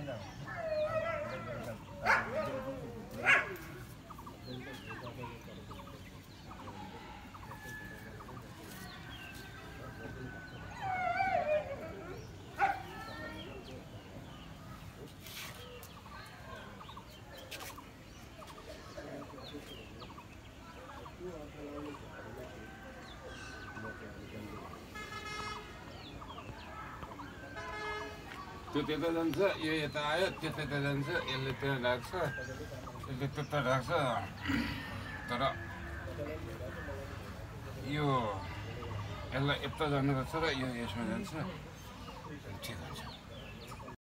त्यो त्यता जान्छ यो यता आयो त्यो त्यता जान्छ यसले त्यहाँ राख्छ यसले त्यता राख्छ तर यो यसलाई यता जानुपर्छ र यो यसमा जान्छ ठिक हुन्छ